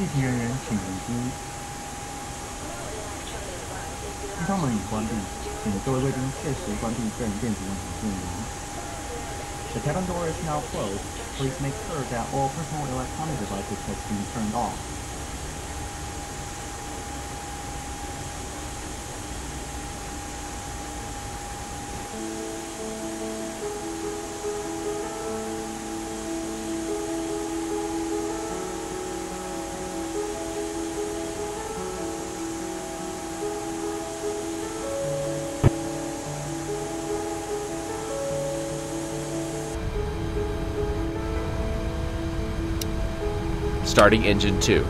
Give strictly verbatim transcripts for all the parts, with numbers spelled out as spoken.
地勤人员请离之。机舱门已关闭，请各位贵宾切实关闭个人电子用品电源。The cabin door is now closed. Please make sure that all personal electronic devices have been turned off. Starting engine two.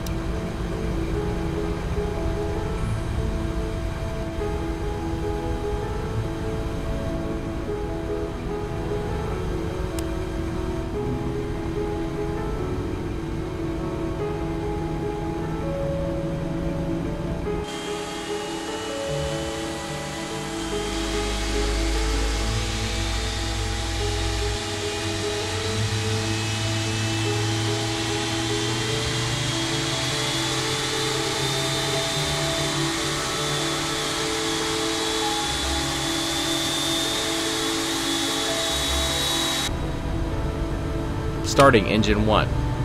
Starting engine one.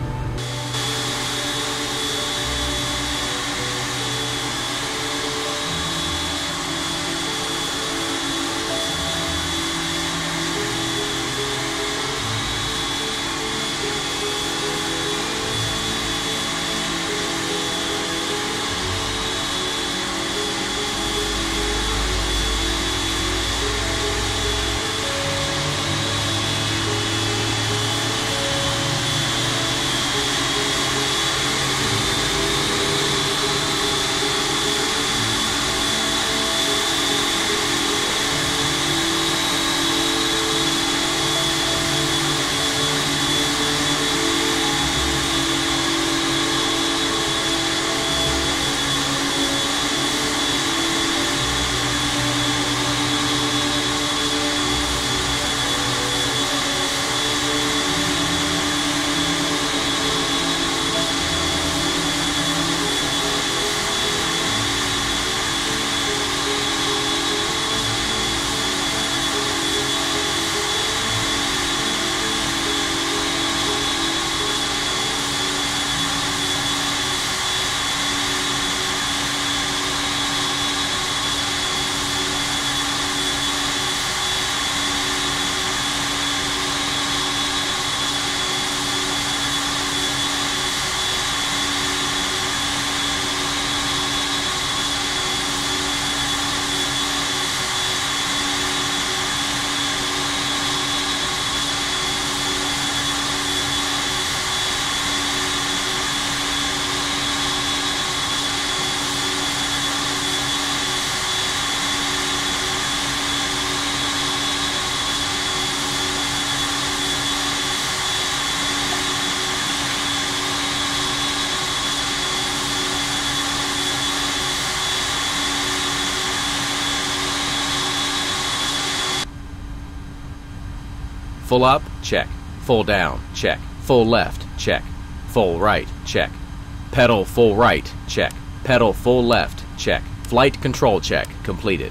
Full up, check. Full down, check. Full left, check. Full right, check. Pedal full right, check. Pedal full left, check. Flight control check completed.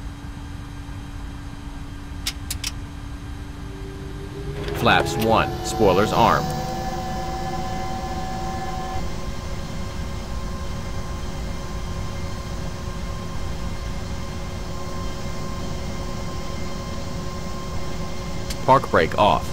Flaps one, spoilers armed. Park brake off.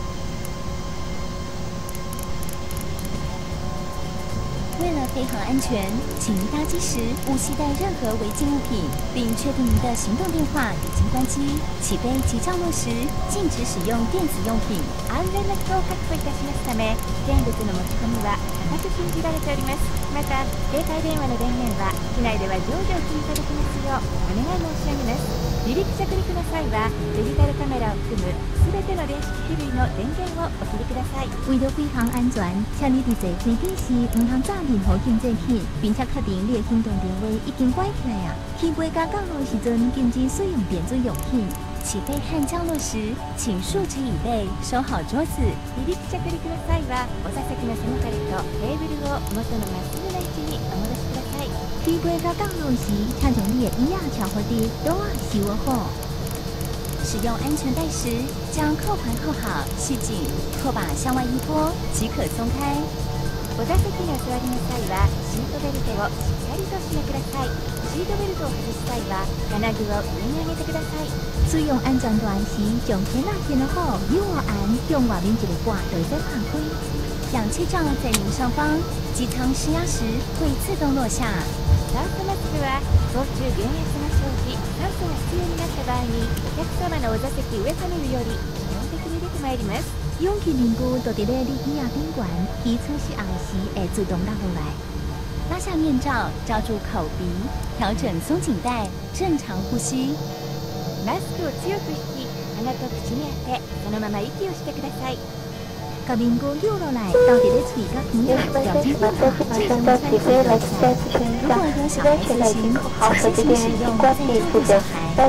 为了配合安全，请您搭机时勿携带任何违禁物品，并确定您的行动电话已经关机。起飞及降落时禁止使用電子用品。安全な飛行を確保いたしますため、危険物の持ち込みは固く禁じられております。また、携帯電話の電源は機内では常時お切りいただきますようお願い申し上げます。離陸着陸の際はデジタルカメラを含むすべての電子機器類の電源をお切りください。为了飞行安全，请你伫坐飞机时唔通载任何经济器，并且确定你的行动电话已经关起来啊。起飞甲降落时阵禁止使用电子用品。 起飞和降落时，请竖直椅背，收好桌子。 離陸着陸の際は、お座席の背もたれとテーブルを元のまっすぐな位置にお戻しください。 飞机到降落时，请将你的椅仔调好啲，都啊收好。使用安全带时，将扣环扣好，系紧，拖把向外一拨，即可松开。 お座席にお座りの際は、シートベルトをしっかりと締めください。シートベルトを外す際は、金具を上に上げてください。 使用安全带时，将天仔牵好，右外按，向外面一个挂，就再放开。氧气罩在您上方，机舱失压时会自动落下。 酸素マスクは操中減圧が生じ、酸素が必要になった場合に、お客様のお座席上パネルより自動的に出てまいります。 氧气凝固就伫咧你椅仔顶悬，机舱失压时会自动落落来。拉下面罩，罩住口鼻，调整松紧带，正常呼吸。 マスクを強く引き、鼻と口に当て、そのまま息をしてください。 甲面骨扭落来，到底咧嘴甲鼻仔表情变化，正常的呼吸流程。如果有小孩子行，请先行使用在照顾小孩。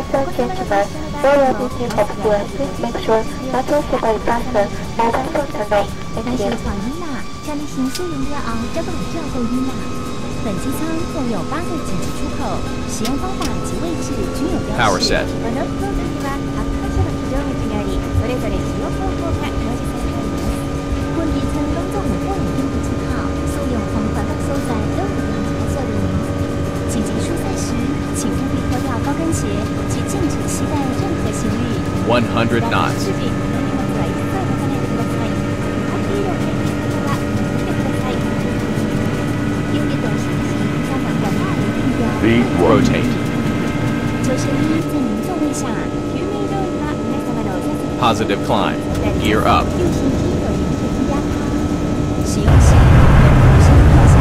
但是带囡仔，请你先使用了后，再来照顾囡仔。本机舱共有八个紧急出口，使用方法及位置均有标示。 Power set. この飛行機にははちか所の非常口があり、それぞれ使用方法が表示されています。 本机舱拢总有八个应急出口，使用方法和所在都有明白说明。紧急出赛时，请务必脱掉高跟鞋，及禁止携带任何行李。 one hundred knots. 制品、お荷物は一切持たないでください。ハッピーを入っている方は見てください。 有点东西时，将把广大的定标。 V rotate. 救生衣在您座位下。 救命胴衣は皆様のお座席。 Positive climb. Gear up. 右心肌有您的负压舱。使用时，人俯身跳下。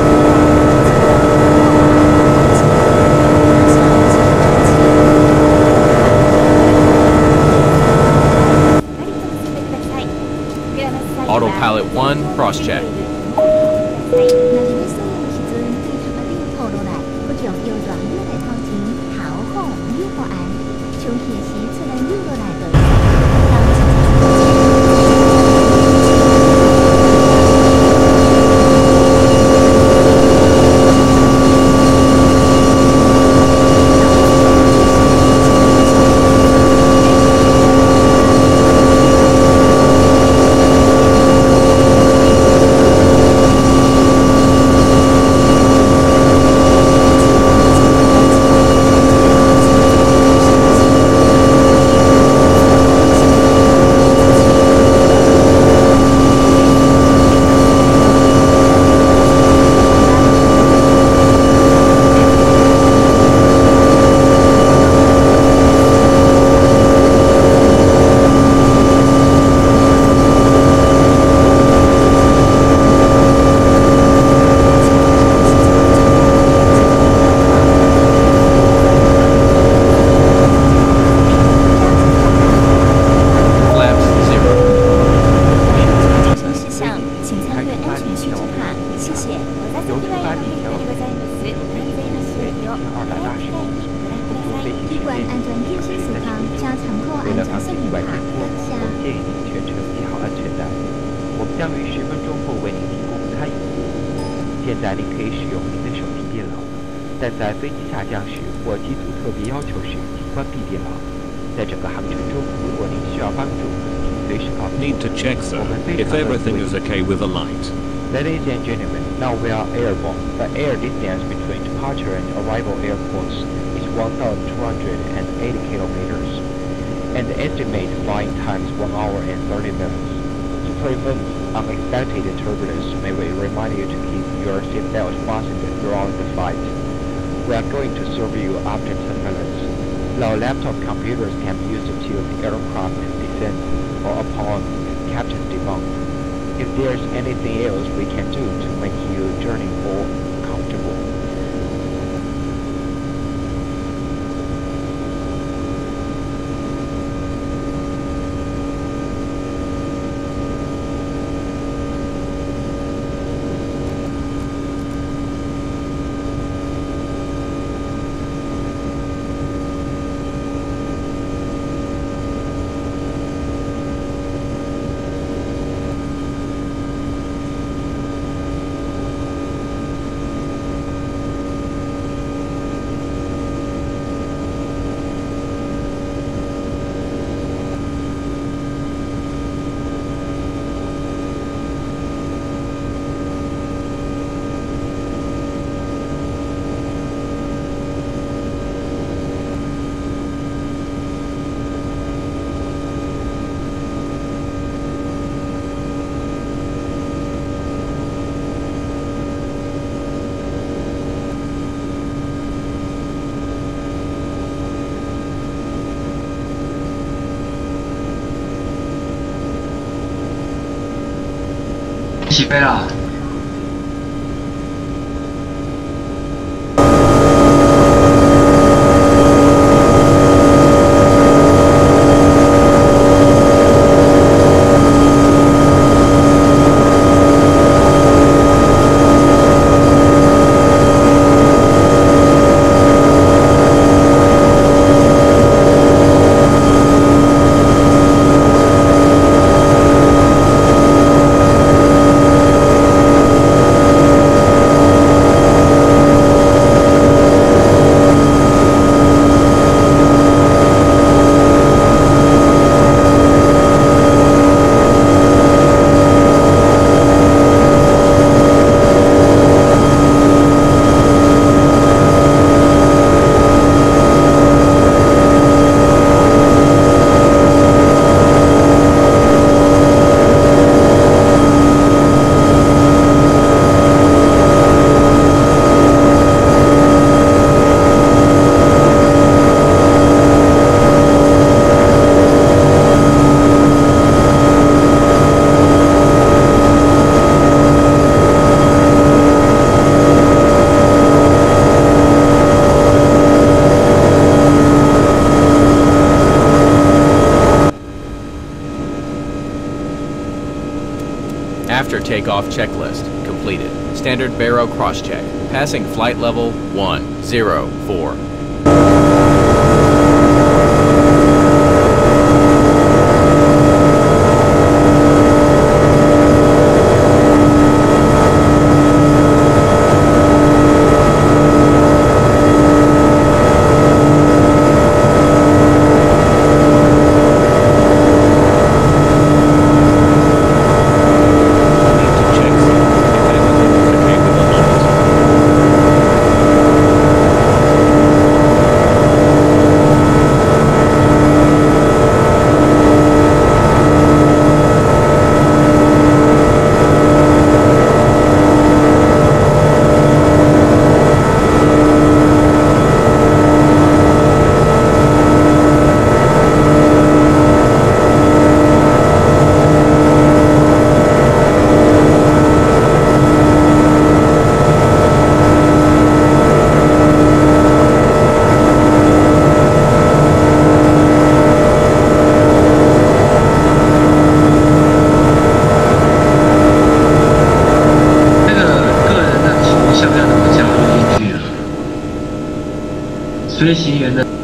Autopilot one, cross check. 那你咧使用时阵，对头壳顶拖落来，不将腰转扭来头前，头好扭好按，上气时出来扭落来就。 Need to check, sir, if everything is okay with the light. Ladies and gentlemen, now we are airborne. The air distance between departure and arrival airports is one thousand two hundred eighty kilometers, and the estimated flying time is one hour and thirty minutes. To prevent unexpected turbulence, may we remind you to keep your seatbelt fastened throughout the flight. We are going to serve you after ten minutes. Now laptop computers can be used until the aircraft descends or upon captain's demand. If there's anything else we can do to make your journey more comfortable. 起飞了。 After takeoff checklist completed. Standard baro crosscheck. Passing flight level one zero four. 随行员的。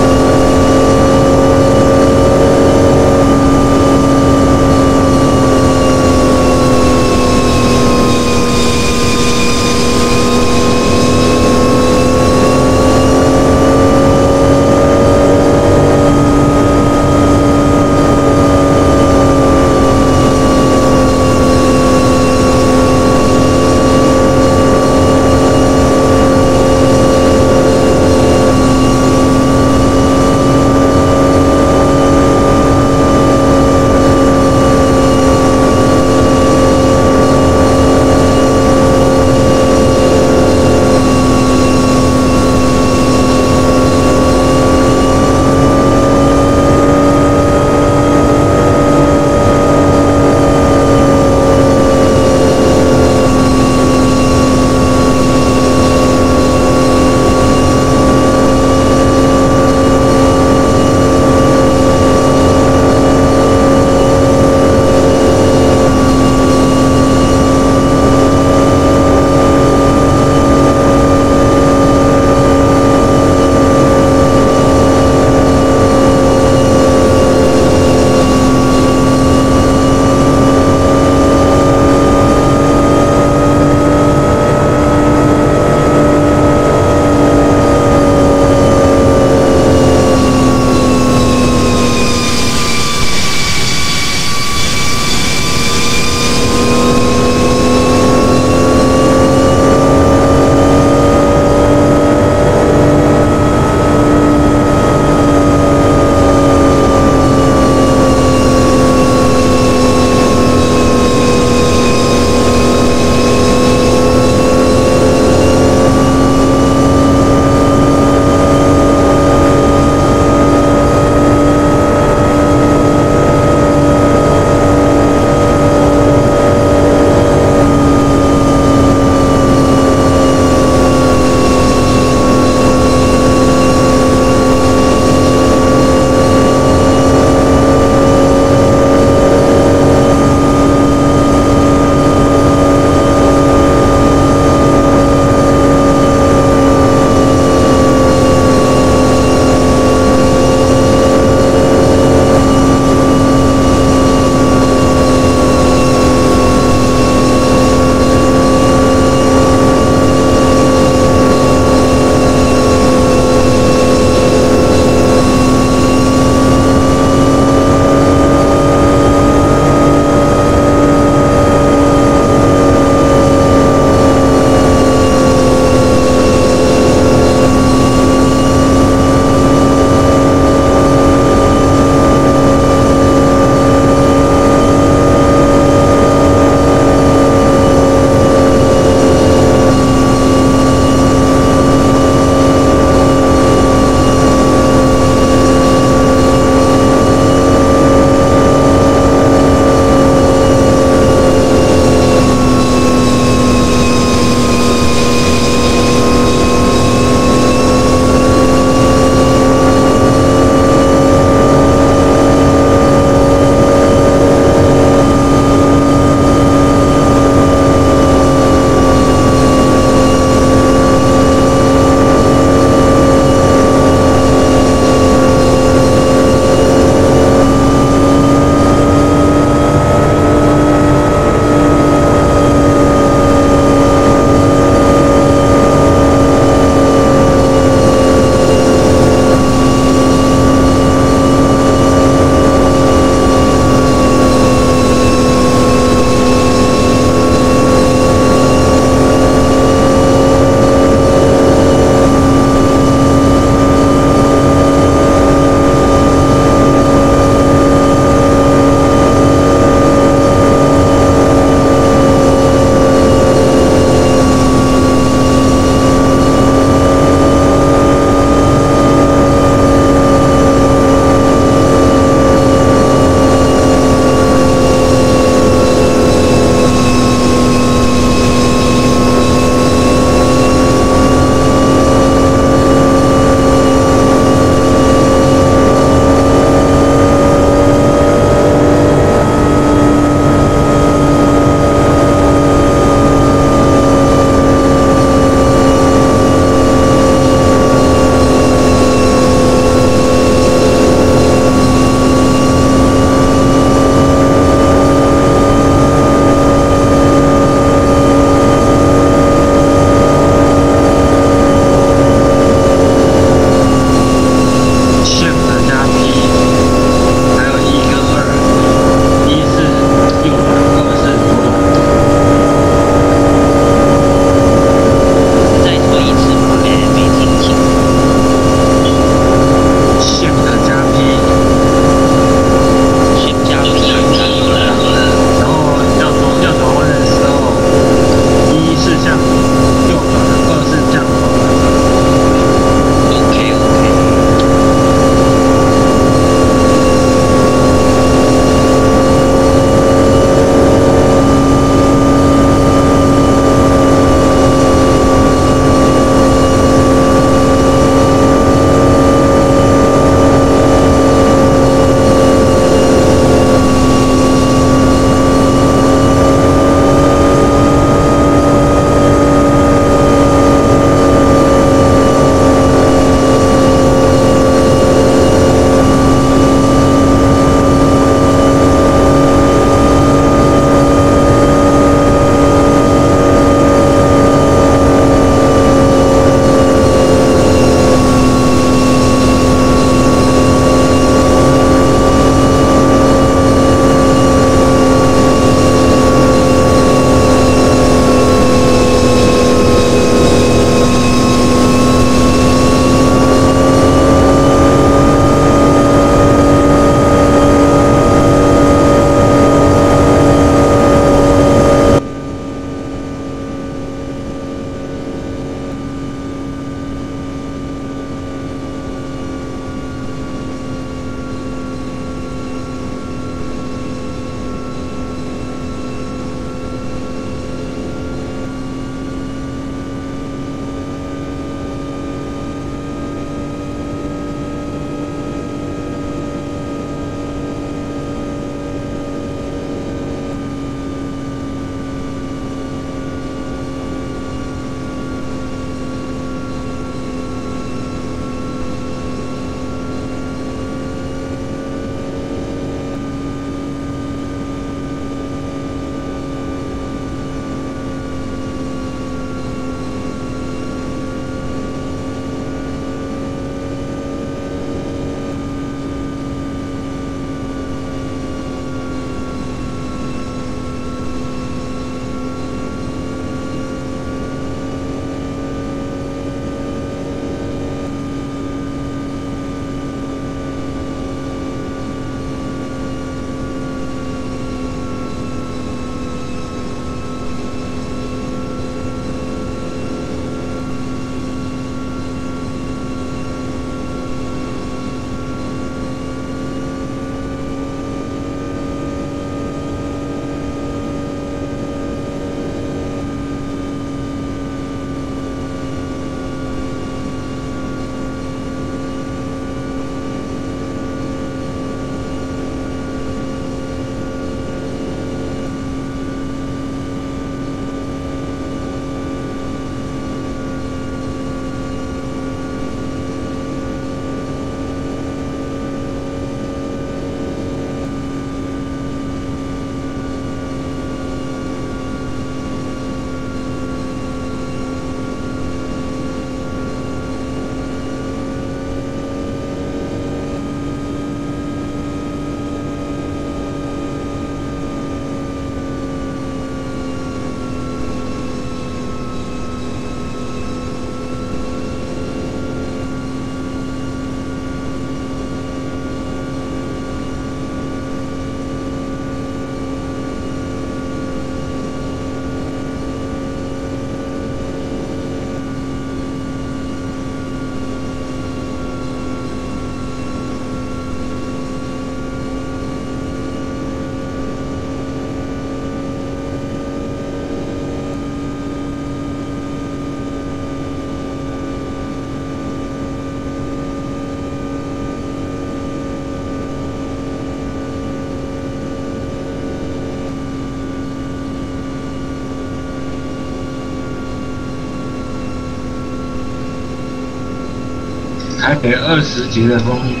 台北二十节的风雨。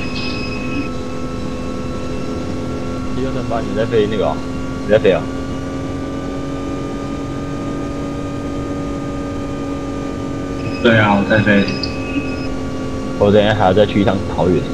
一六三八，你在飞那个、哦？你在飞啊？ 对啊，我在飞。 我等一下还要再去一趟桃园。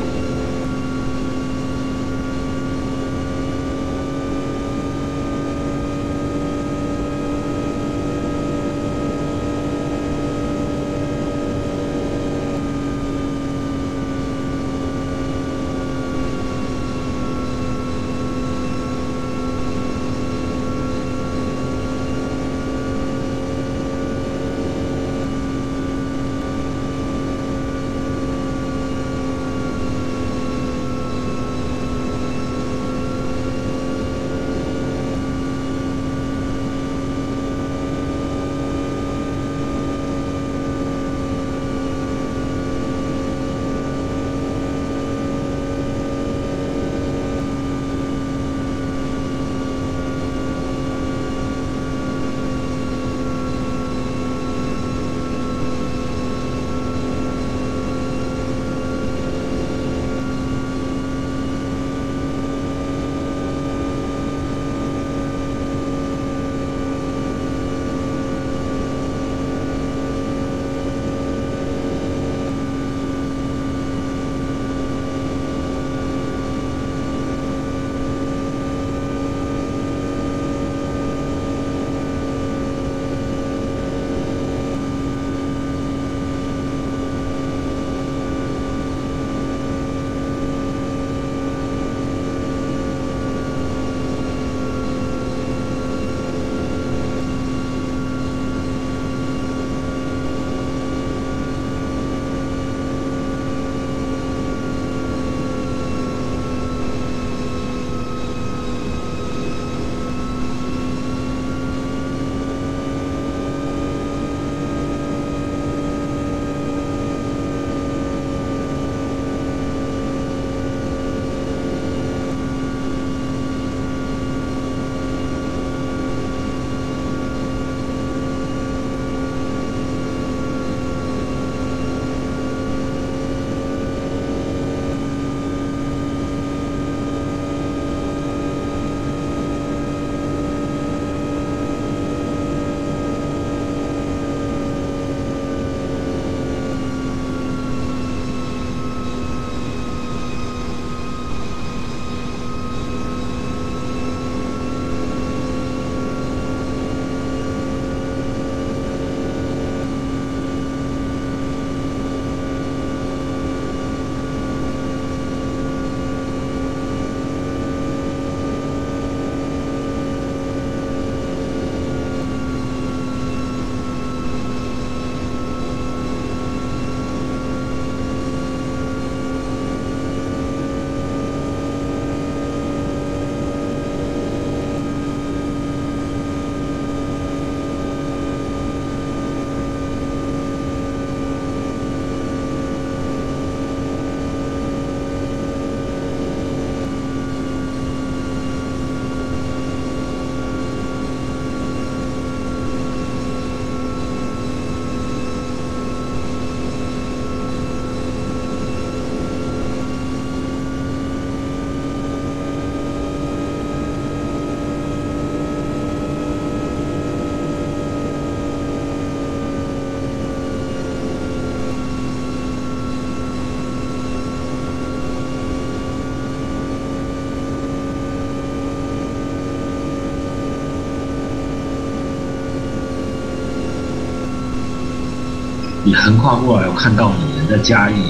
你横跨过来，我看到你人在嘉义，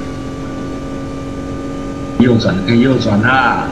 右转可以右转啦。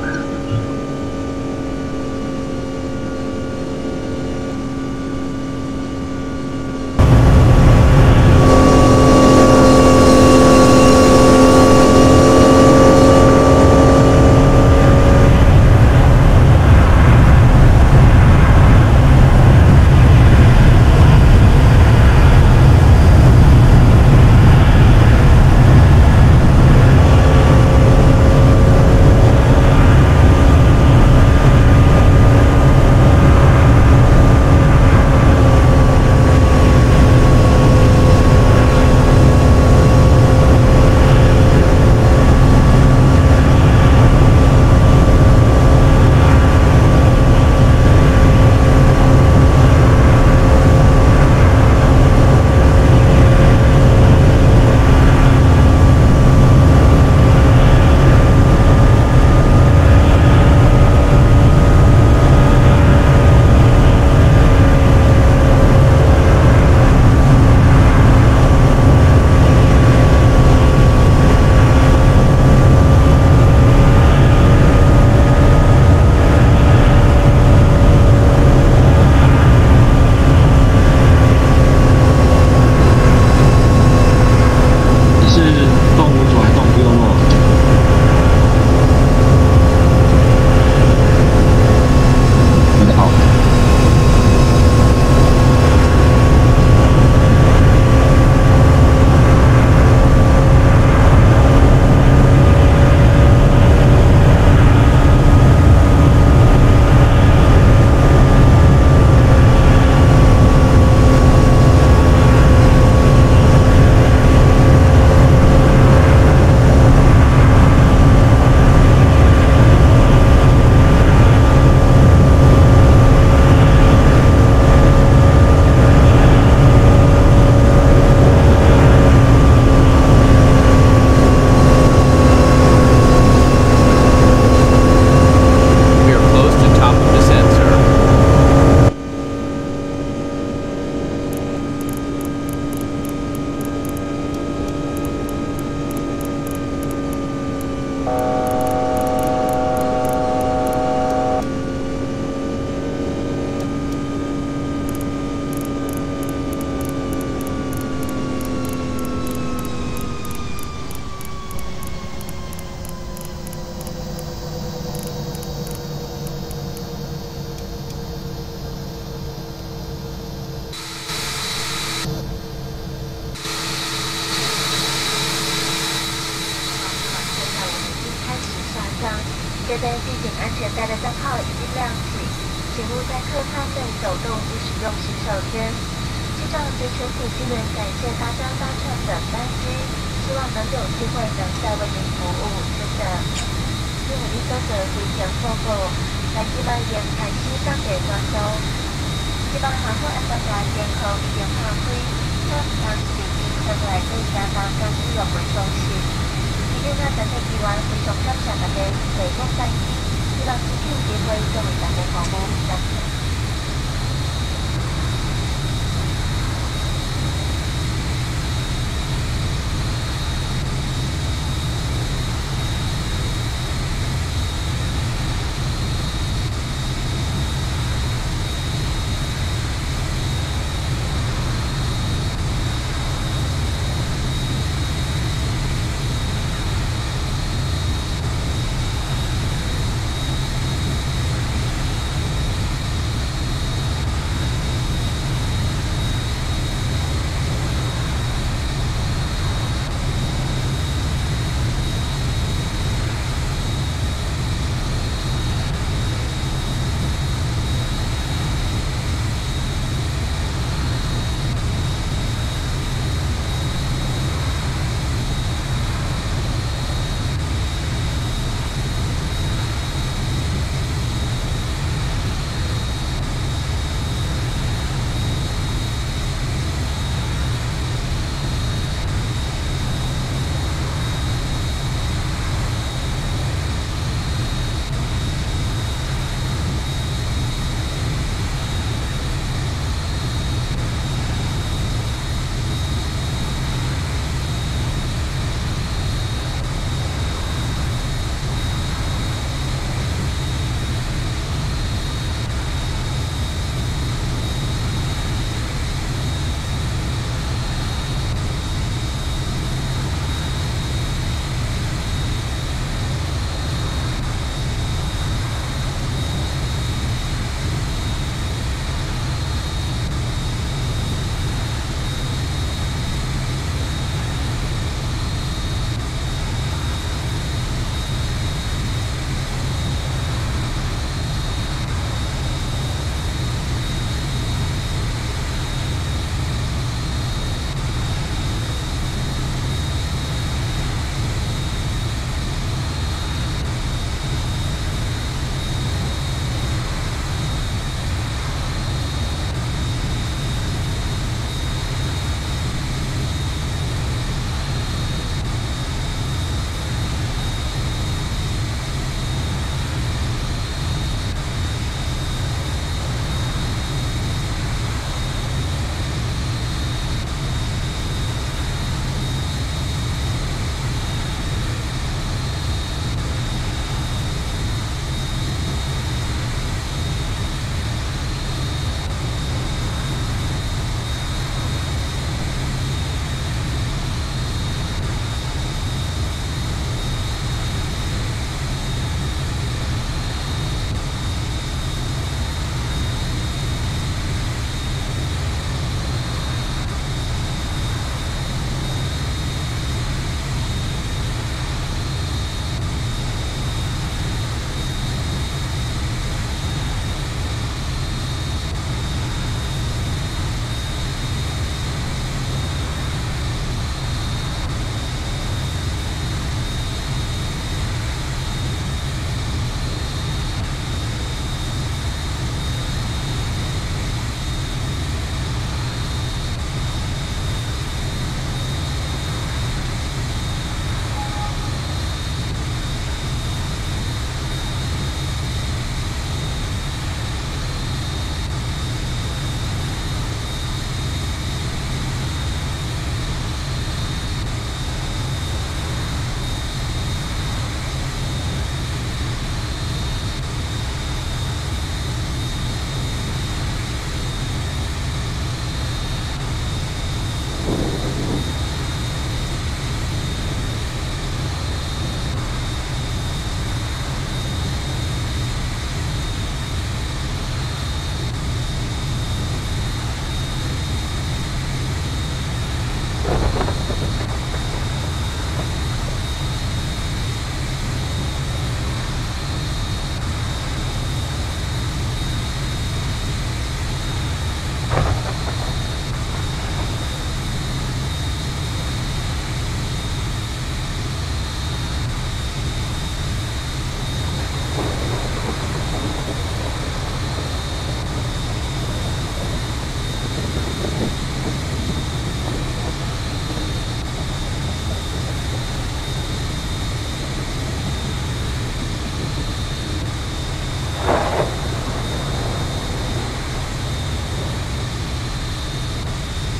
上，觉得系紧安全带的灯号已经亮起，请勿在客舱内走动及使用洗手间。机长及全体机员感谢大家搭乘本班机，希望能有机会能再为您服务，谢谢。因为你所做非常报告，来希望延开始当地专收。希望航空安全健康已经下开，向长时间向来对加大交通用的重视。今天嘅整體機員非常感謝大家提供帶機，希望今天機會作為大家服務，謝謝。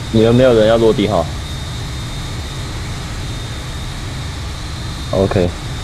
你们没有人要落地哈 ？OK。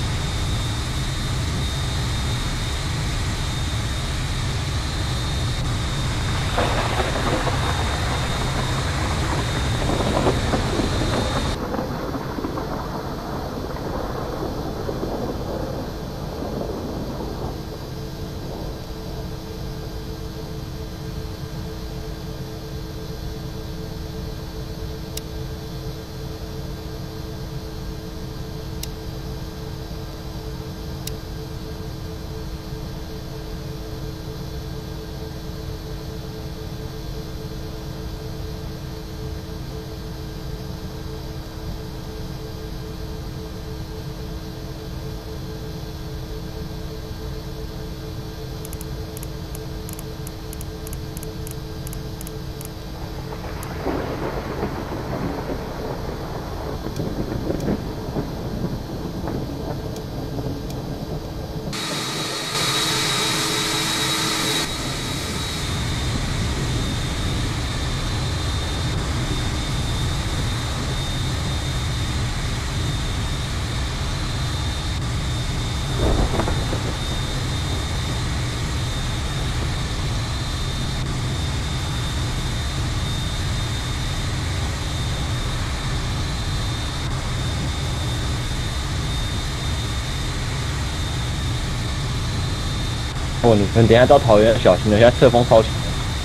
哦，你们等一下到桃园小心了，现在侧风超强，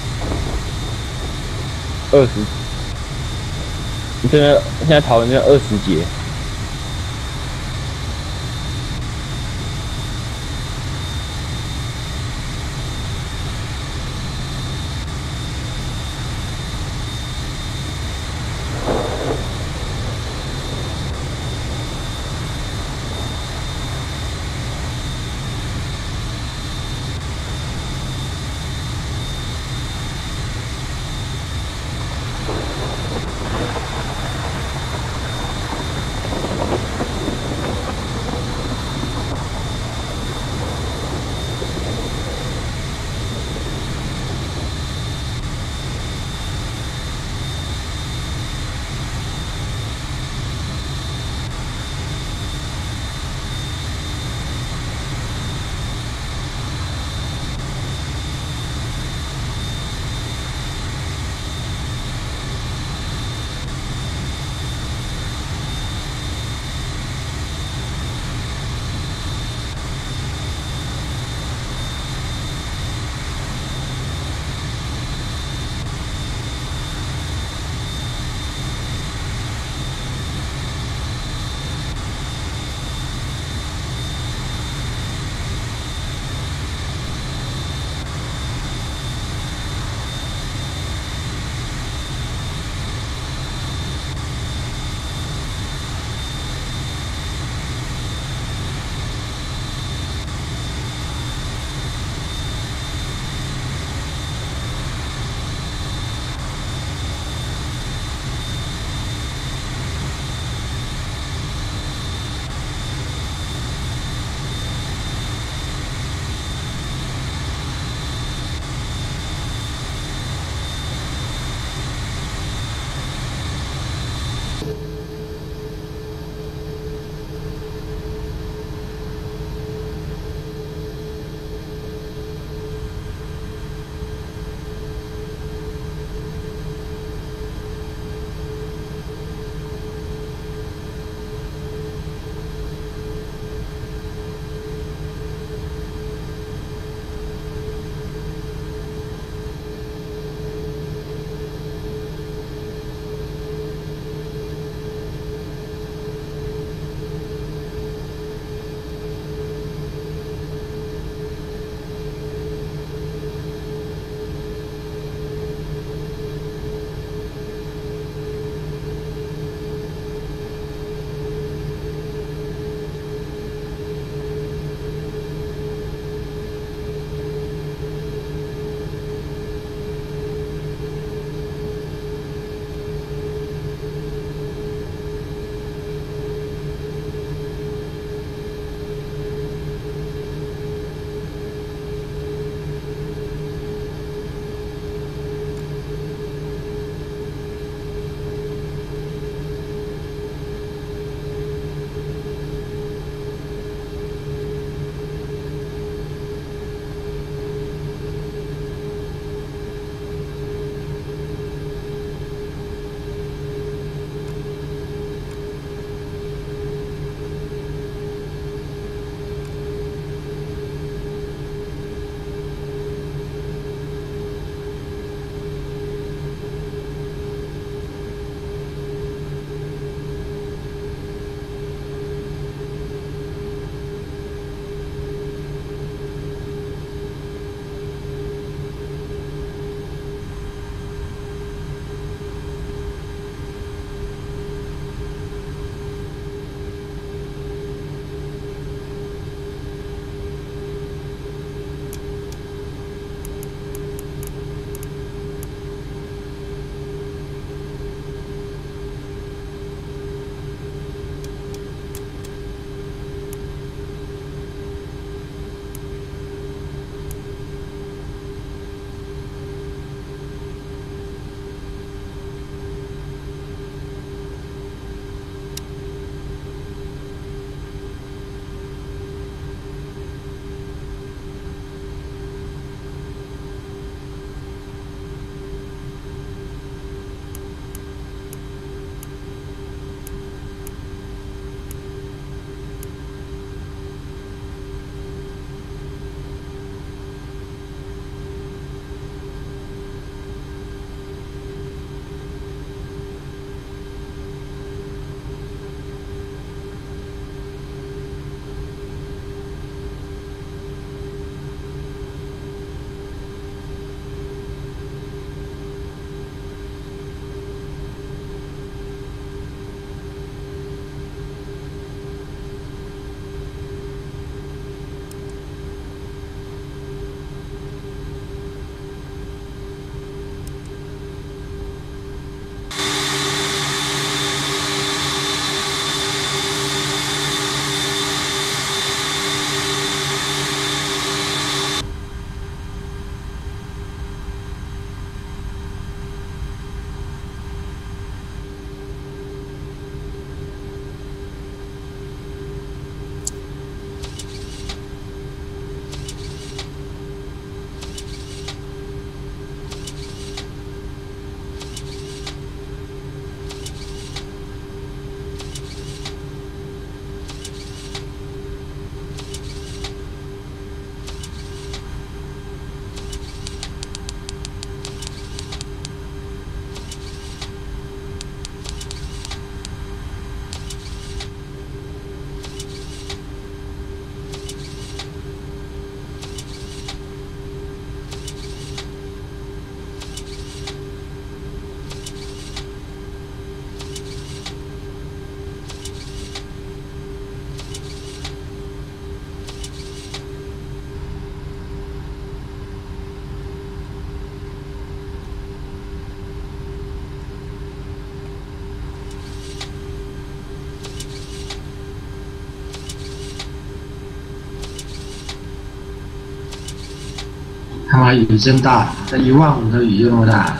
二十，你这边现在桃园这边二十节。 他妈雨真大，这一万五的雨这么大。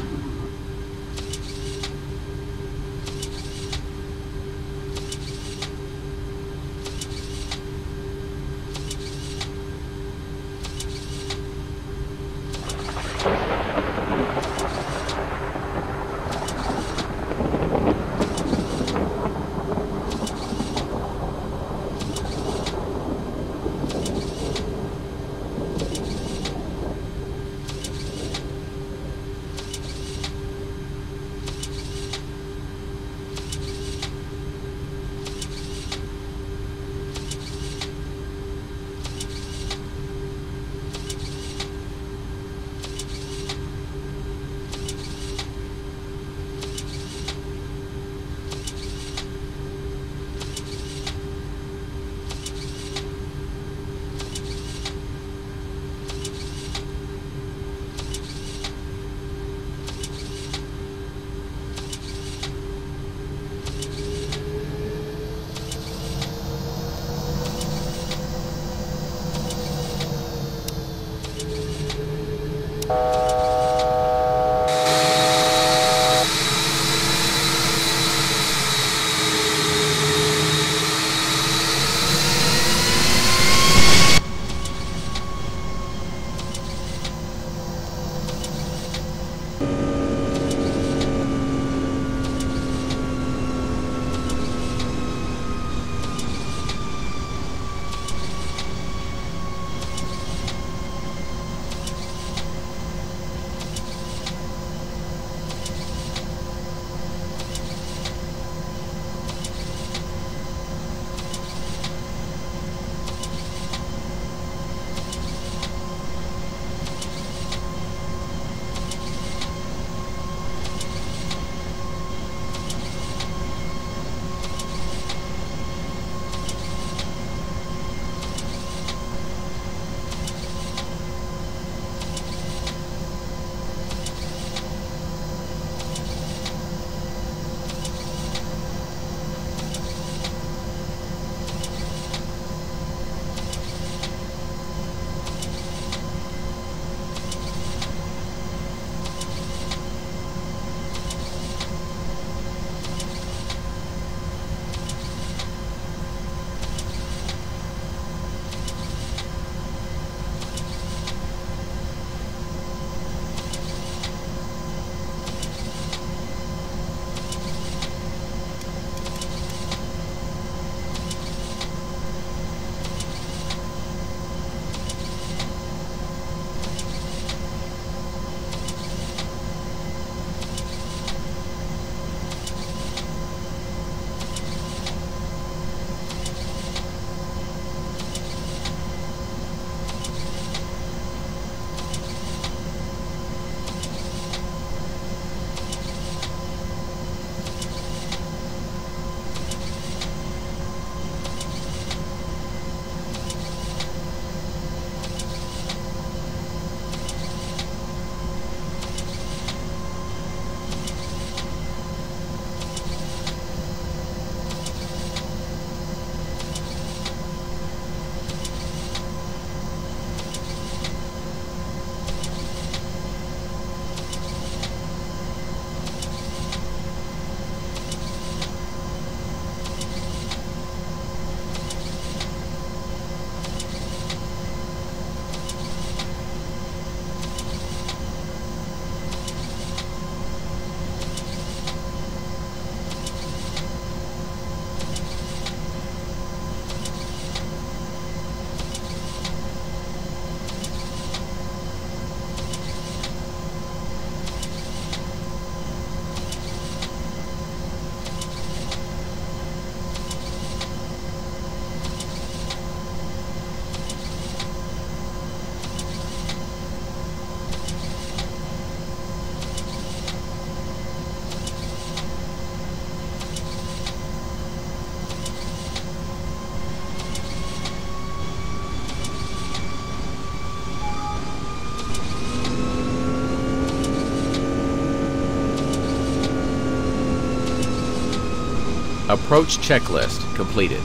Approach checklist completed.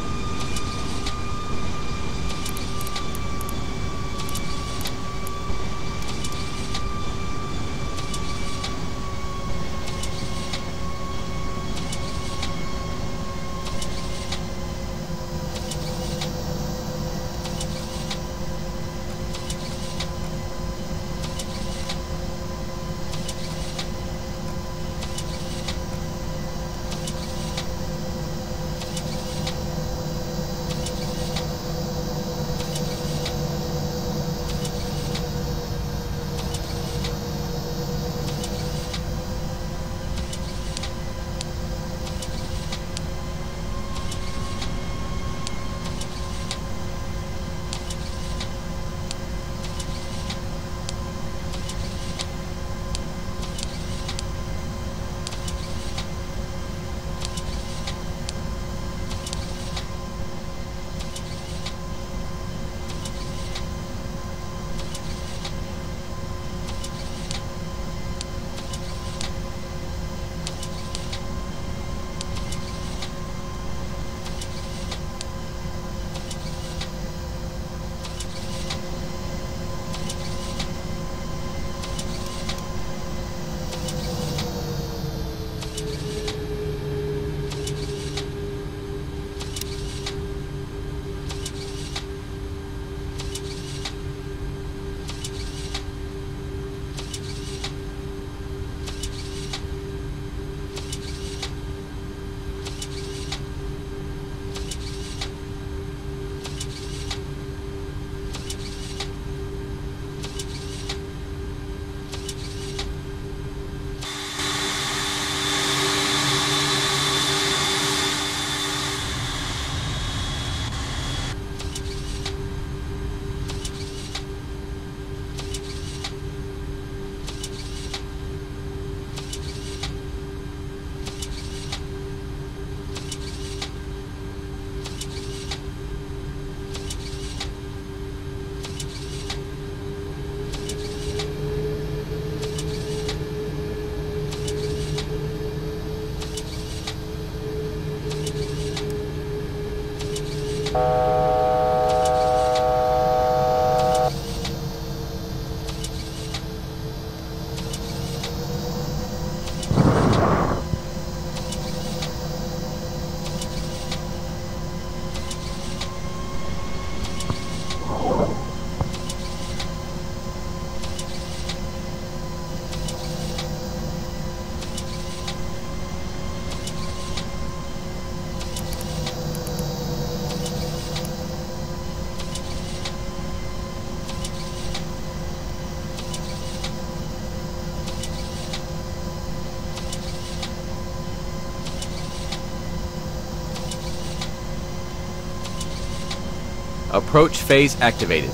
Approach phase activated.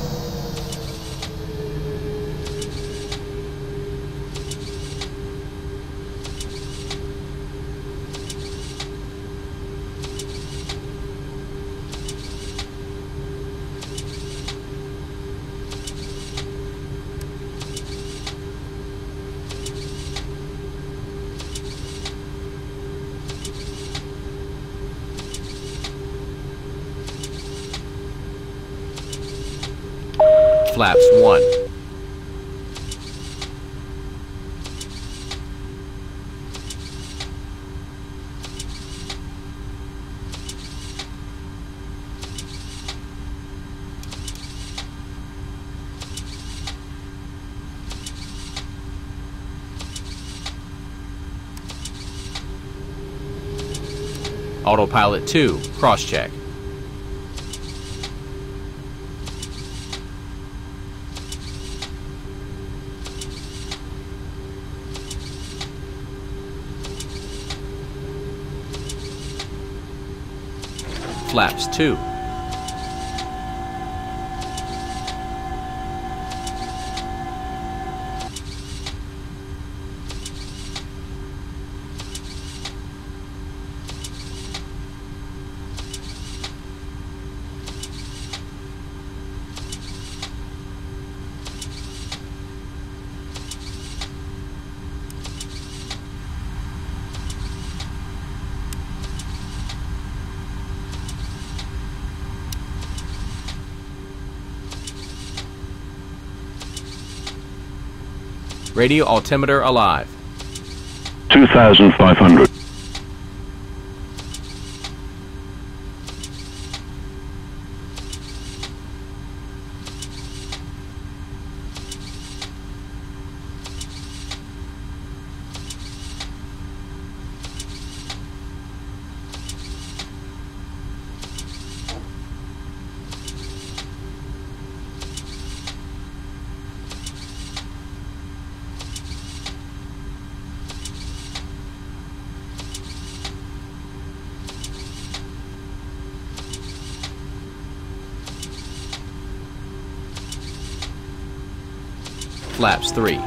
Flaps one. Autopilot two, cross-check. Flaps two. Radio altimeter alive. two thousand five hundred. Flaps three.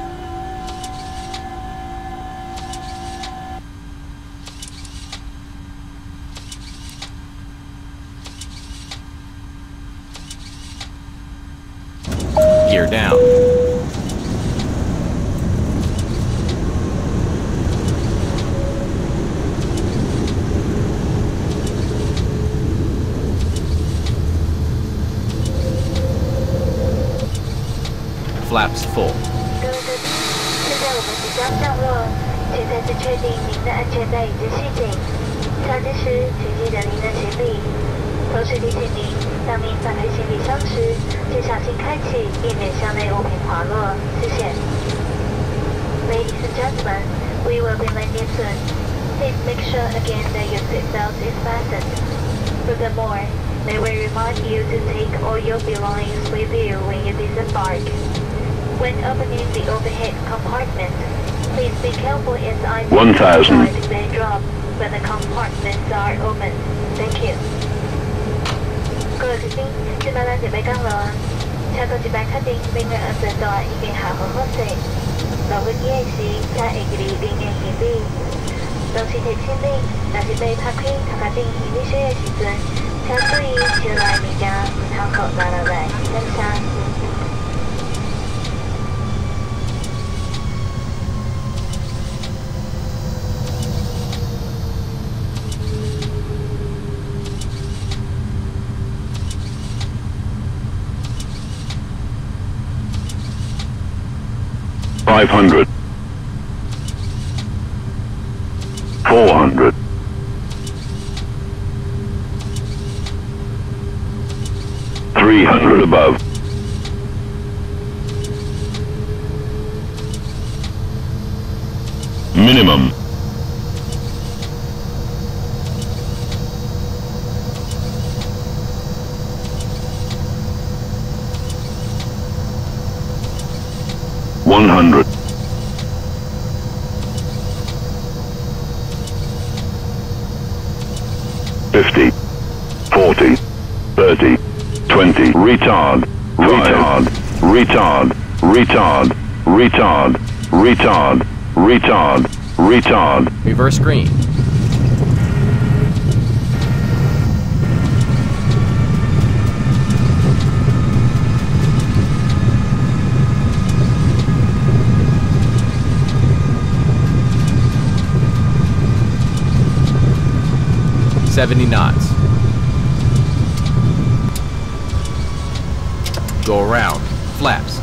Gear down. Flaps full. 各位贵宾，现在我们即将降落，请再次确定您的安全带已经系紧。下机时，请记得您的行李。同时提醒您，当您打开行李箱时，请小心开启，避免箱内物品滑落。谢谢。Ladies and gentlemen, we will be landing soon. Please make sure again that your seatbelt is fastened. Furthermore, may we remind you to take all your belongings with you when you disembark. When opening the overhead compartment, please be careful as items inside may drop when the compartments are open. Thank you. 各位貴賓，今晚咱準備降落，請各位確定裡面安全帶已經下好好勢。落飛機時，請會記裡面行李。同時提醒您，若是要拍開頭殼頂行李箱的時陣，請注意手內物件唔通扣落落來，感謝。 five hundred, four hundred, three hundred above, minimum, one hundred, fifty, forty, thirty, retard, retard, retard, retard, retard, retard, retard, retard. Reverse green. seventy knots. Go around. Flaps.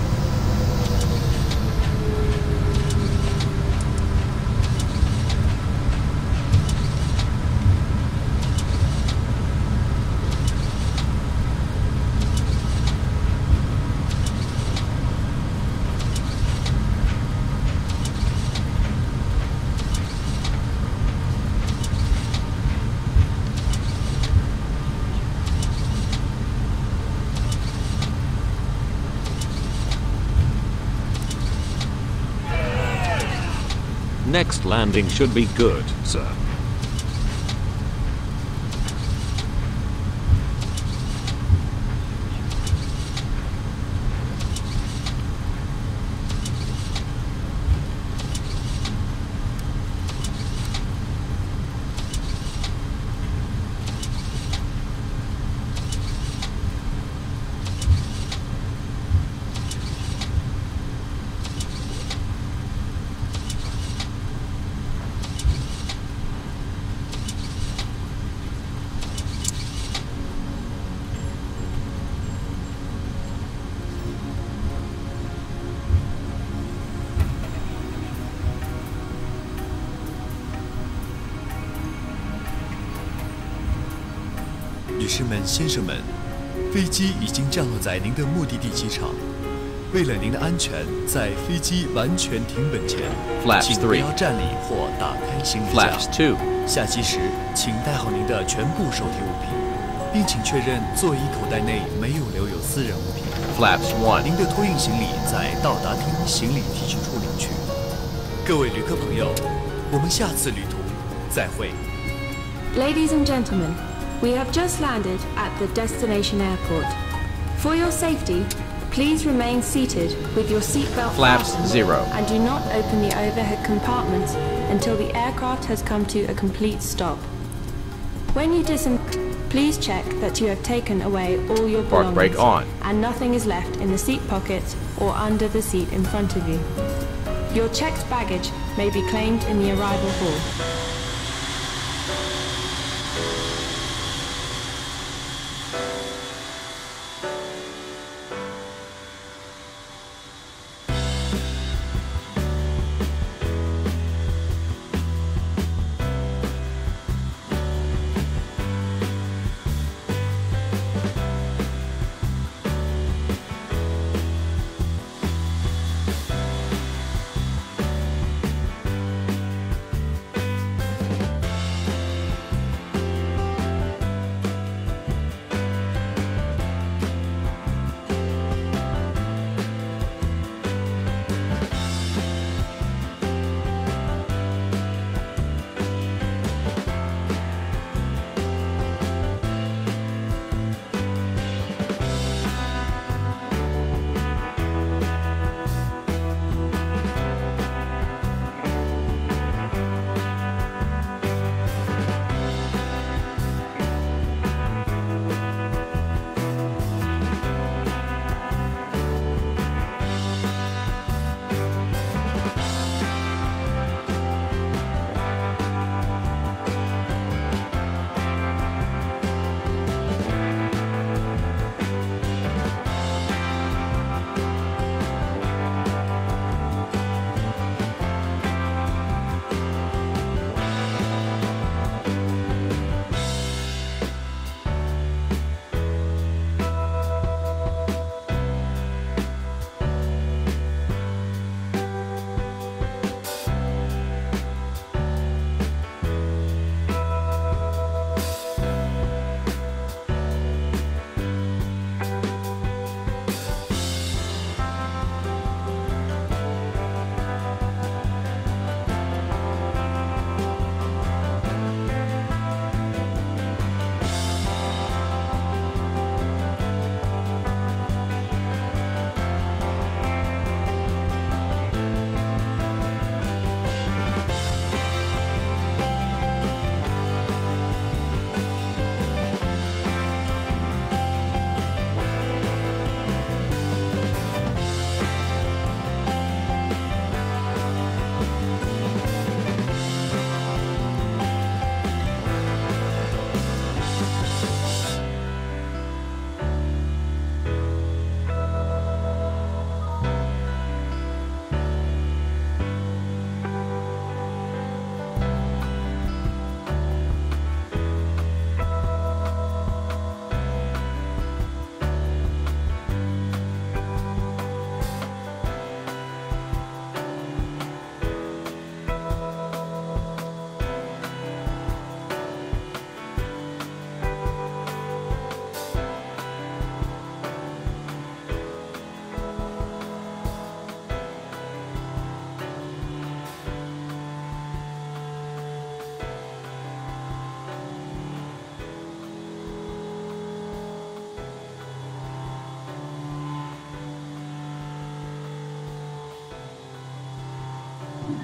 Next landing should be good, sir. 女士们、先生们，飞机已经降落在您的目的地机场。为了您的安全，在飞机完全停本前，请不要站立或打开行李架。下机时，请带好您的全部手提物品，并请确认座椅口袋内没有留有私人物品。您的托运行李在到达厅行李提取处领取。各位旅客朋友，我们下次旅途再会。 Ladies and gentlemen, we have just landed at the destination airport. For your safety, please remain seated with your seatbelt Flaps fastened zero. and do not open the overhead compartments until the aircraft has come to a complete stop. When you disembark, please check that you have taken away all your Park belongings brake on. and nothing is left in the seat pockets or under the seat in front of you. Your checked baggage may be claimed in the arrival hall.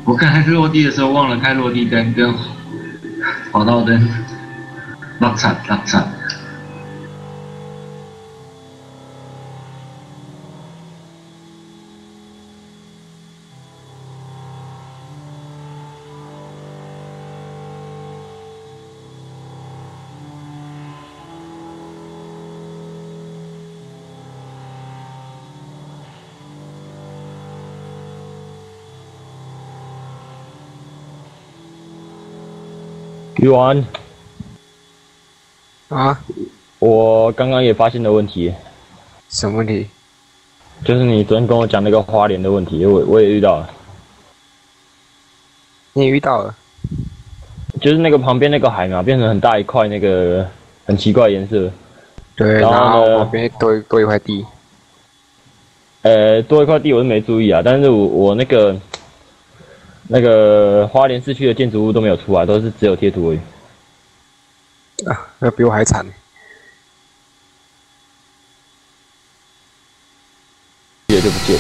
我刚才落地的时候忘了开落地灯跟跑道灯，落惨落惨。 鱼丸啊， 我刚刚也发现了问题。 什么问题？ 就是你昨天跟我讲那个花莲的问题，我我也遇到了。 你也遇到了？ 就是那个旁边那个海嘛，变成很大一块那个很奇怪的颜色。 对， 然后呢， 旁边多多一块地。 呃，多一块地我是没注意啊，但是我我那个。那个花莲市区的建筑物都没有出来，都是只有贴图而已。 啊，那比我还惨。 借就不借。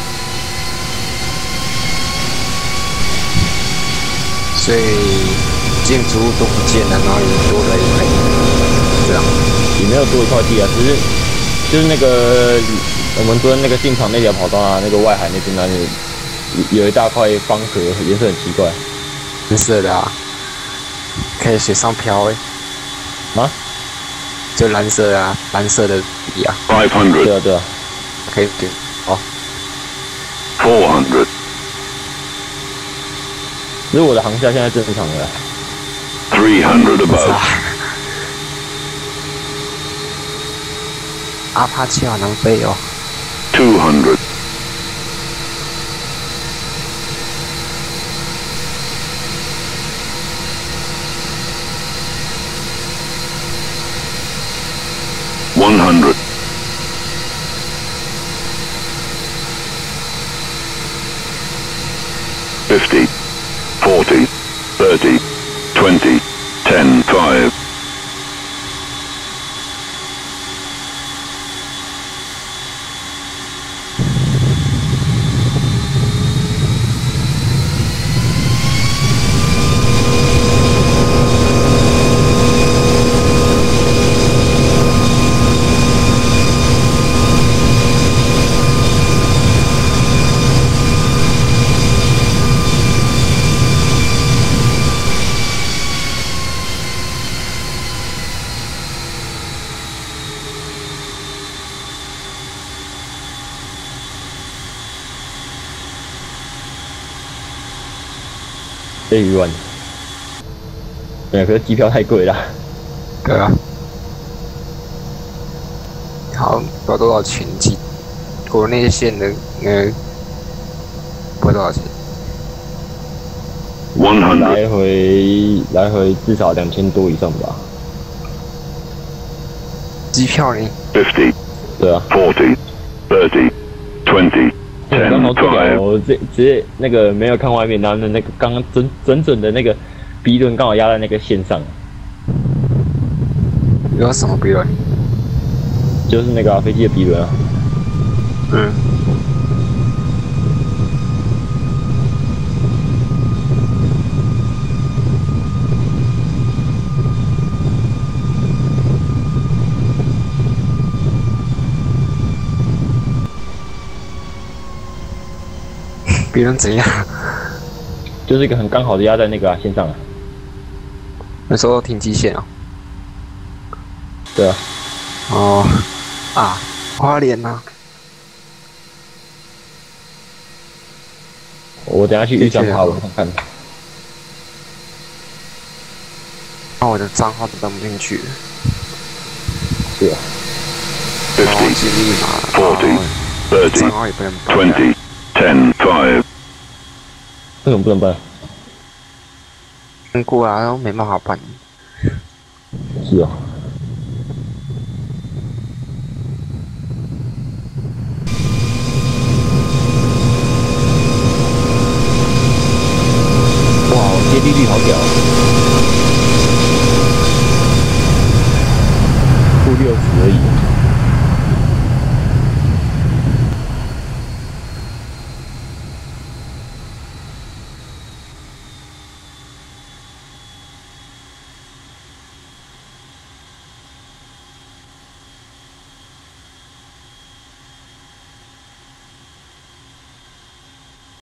所以建筑物都不见了，然后也多了一块地，这样。 也没有多一块地啊，只是就是那个我们昨天那个进场那条跑道啊，那个外海那边那里。有一大块方格，颜色很奇怪， 蓝色的啊，可以水上漂诶、 欸。啊？ 就蓝色啊，蓝色的底啊。 five hundred。 对啊对啊。 可以对，好。 four hundred。 只是我的航下现在正常的。 three hundred above。 阿帕奇好难飞哦。 two hundred。one hundred. fifty, forty, thirty, twenty, ten, five. 这鱼丸，对，可是机票太贵了。 对啊。好，不知道多少钱机，国内线的呃，不知道多少钱。 来回来回至少两千多以上吧。 机票呢 ？Fifty。 对啊。 Forty, thirty, twenty. 刚好对我直直接那个没有看外面，然后那个刚刚准准准的那个鼻轮刚好压在那个线上。 有什么鼻轮？ 就是那个、啊、飞机的鼻轮啊。 嗯。鼻轮怎样？ 就是一个很刚好的压在那个、啊、线上啊。 那时候停机线哦。 对啊。 哦。啊，花莲呐、啊。 我等下去预账号我看看。 那我的账号都登不进去。 是啊。 Fifty, forty, thirty, twenty, ten, five。 为什么不能办？ 通过啊，都没办法办。 是啊。哇，接地率好屌、啊，负六十而已。